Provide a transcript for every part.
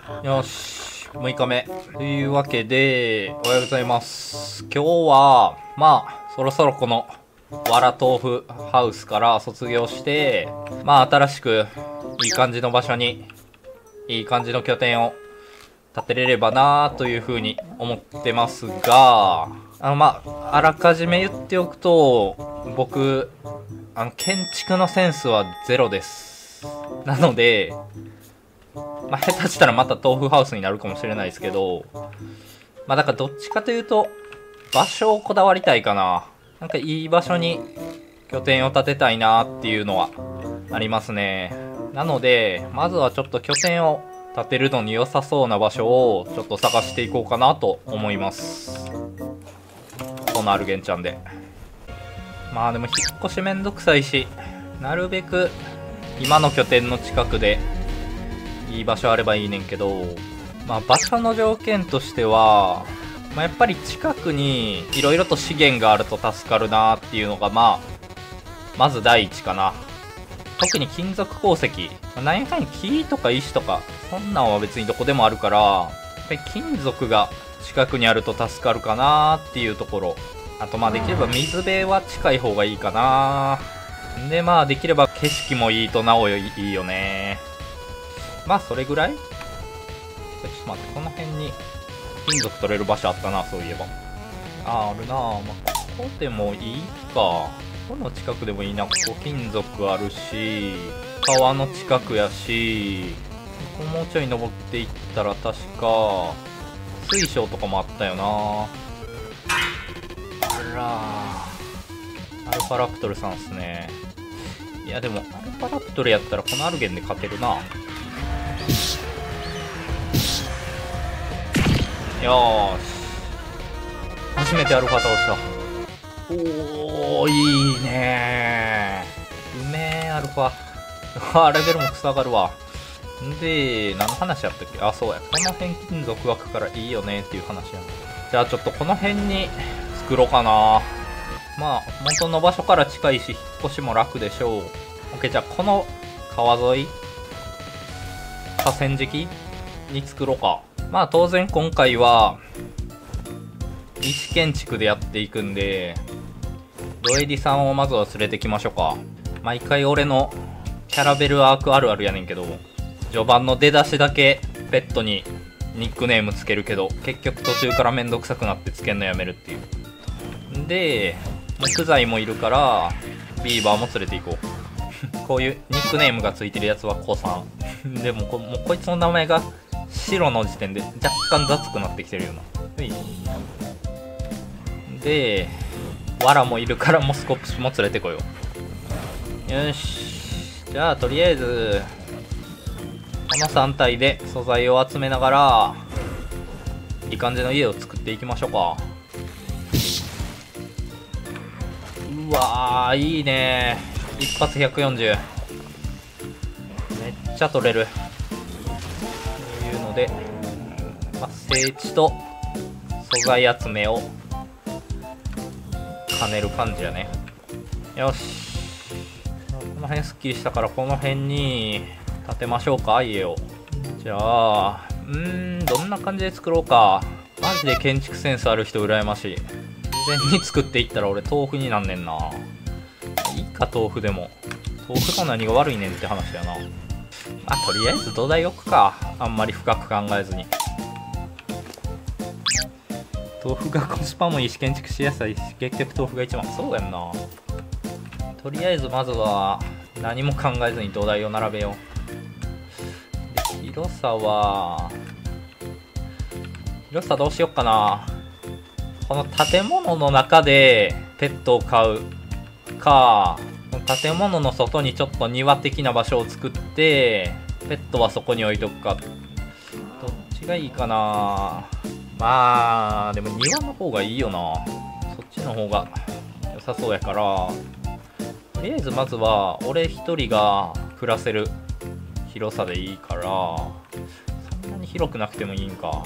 よし、6日目。というわけで、おはようございます。今日は、そろそろこの、わら豆腐ハウスから卒業して、新しく、いい感じの場所に、いい感じの拠点を建てれればなというふうに思ってますが、あらかじめ言っておくと、僕、建築のセンスはゼロです。なので、下手したらまた豆腐ハウスになるかもしれないですけど、だからどっちかというと、場所をこだわりたいかな。なんかいい場所に拠点を建てたいなっていうのはありますね。なので、まずはちょっと拠点を建てるのに良さそうな場所をちょっと探していこうかなと思います。このアルゲンちゃんで。でも引っ越しめんどくさいし、なるべく今の拠点の近くでいい場所あればいいねんけど、場所の条件としては、やっぱり近くにいろいろと資源があると助かるなっていうのがまず第一かな。特に金属鉱石、なんやかんや木とか石とかそんなんは別にどこでもあるから、やっぱり金属が近くにあると助かるかなっていうところ。あとできれば水辺は近い方がいいかな。でできれば景色もいいとなおいいよね。それぐらい。ちょっと待って、この辺に金属取れる場所あったな、そういえば。あるな。ここでもいいか。この近くでもいいな。ここ金属あるし、川の近くやし、ここもうちょい登っていったら確か水晶とかもあったよな。アルファラプトルさんっすね。いやでもアルファラプトルやったらこのアルゲンで勝てるな。よーし、初めてアルファ倒した。おー、いいねー。うめー、アルファ。レベルも草上がるわ。んで、何の話やったっけ。そうや、この辺金属枠からいいよねっていう話やん。じゃあちょっとこの辺に作ろうかな。元の場所から近いし引っ越しも楽でしょう。 OK、 じゃあこの川沿い河川敷に作ろうか。当然今回は石建築でやっていくんで、ドエディさんをまずは連れてきましょうか。毎回俺のキャラベルアークあるあるやねんけど、序盤の出だしだけペットにニックネームつけるけど、結局途中からめんどくさくなってつけんのやめるっていう。で、木材もいるからビーバーも連れて行こう。こういうニックネームがついてるやつは子さん。でもこいつの名前が白の時点で若干雑くなってきてるよな。で、ワラもいるからモスコプスも連れてこよう。よし、じゃあとりあえずこの3体で素材を集めながらいい感じの家を作っていきましょうか。うわー、いいねー。一発140、めっちゃ取れるというので、整地と素材集めを兼ねる感じやね。よし、この辺すっきりしたからこの辺に建てましょうか、家を。じゃあどんな感じで作ろうか。マジで建築センスある人羨ましい。自然に作っていったら俺豆腐になんねんな。いいか、豆腐でも。豆腐の何が悪いねんって話やな。とりあえず土台置くか。あんまり深く考えずに。豆腐がコスパもいいし建築しやすいし、結局豆腐が一番。そうやんな。とりあえずまずは何も考えずに土台を並べよう。で、広さどうしよっかな。この建物の中でペットを飼うか、建物の外にちょっと庭的な場所を作ってペットはそこに置いとくか。どっちがいいかな。でも庭の方がいいよな。そっちの方が良さそうやから、とりあえずまずは俺一人が暮らせる広さでいいから、そんなに広くなくてもいいんか。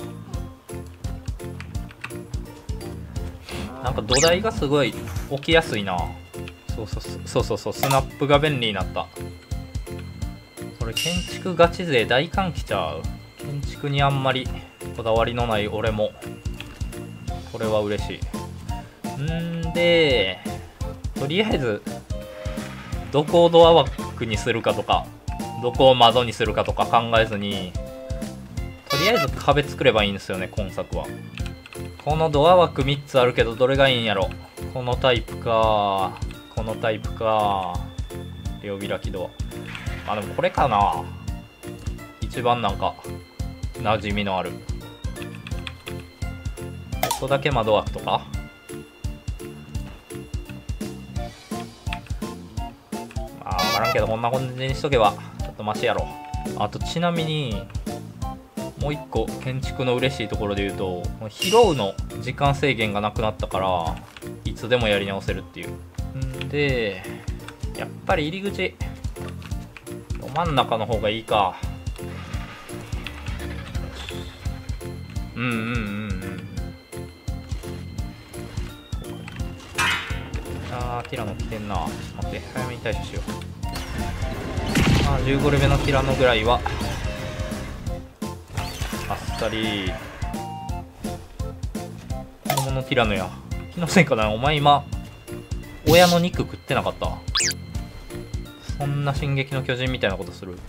なんか土台がすごい置きやすいな。そう、スナップが便利になった。これ建築ガチ勢大歓喜ちゃう。建築築にあんまりこだわりのない俺もこれは嬉しい。んでとりあえずどこをドア枠にするかとかどこを窓にするかとか考えずにとりあえず壁作ればいいんですよね今作は。このドア枠3つあるけどどれがいいんやろ。このタイプかこのタイプか両開きドア。でもこれかな、一番なんか馴染みのある。ここだけ窓枠とか。分からんけどこんな感じにしとけばちょっとマシやろ。あとちなみにもう一個建築の嬉しいところで言うと、拾うの時間制限がなくなったからいつでもやり直せるっていう。んでやっぱり入り口ど真ん中の方がいいか。ティラノ来てんな。ちょっと待って早めに対処しよう。15レベルのティラノぐらいはあっさり。子供のティラノや気のせいかな。お前今親の肉食ってなかった？そんな進撃の巨人みたいなことする？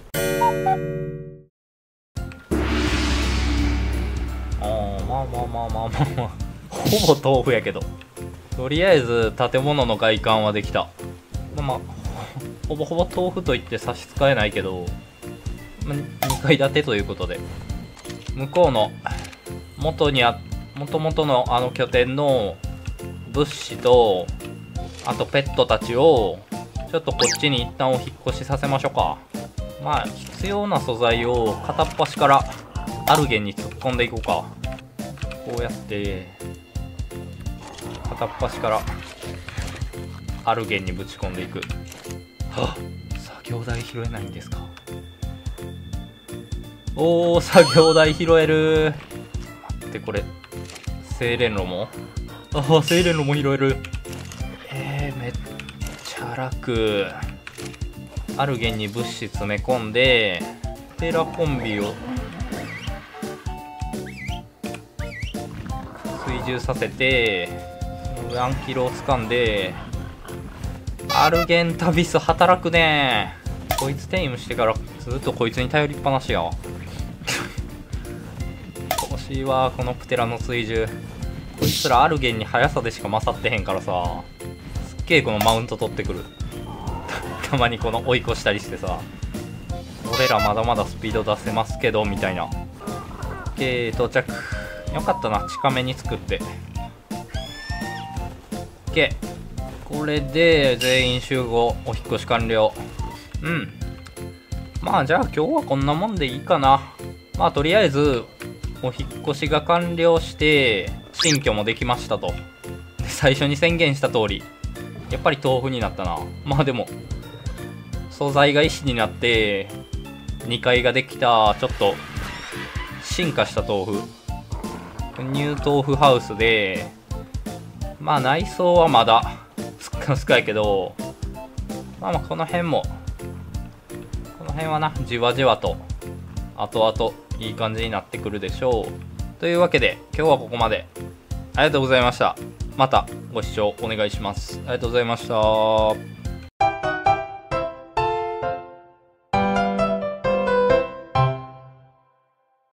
まあほぼ豆腐やけどとりあえず建物の外観はできた。ほぼほぼ豆腐といって差し支えないけど、2階建てということで向こうのもともとのあの拠点の物資とあとペットたちをちょっとこっちに一旦お引っ越しさせましょうか。必要な素材を片っ端からアルゲンに突っ込んでいこうか。こうやって片っ端からアルゲンにぶち込んでいく。作業台拾えないんですか。作業台拾える。待ってこれ精錬炉も精錬炉も拾える。めっちゃ楽。アルゲンに物資詰め込んでテラコンビを追従させてアンキロを掴んでアルゲンタビス働くね。こいつ転移してからずっとこいつに頼りっぱなしや。欲しいわこのプテラの追従。こいつらアルゲンに速さでしか勝ってへんからさ、すっげえこのマウント取ってくる。たまにこの追い越したりしてさ、俺らまだまだスピード出せますけどみたいな。到着。よかったな近めに作って。これで全員集合、お引っ越し完了。じゃあ今日はこんなもんでいいかな。とりあえずお引っ越しが完了して新居もできましたと。で最初に宣言した通りやっぱり豆腐になったな。でも素材が石になって2階ができたちょっと進化した豆腐、ニュー豆腐ハウスで内装はまだ少ないけどこの辺はなじわじわと後々いい感じになってくるでしょう。というわけで今日はここまで。ありがとうございました。またご視聴お願いします。ありがとうございました。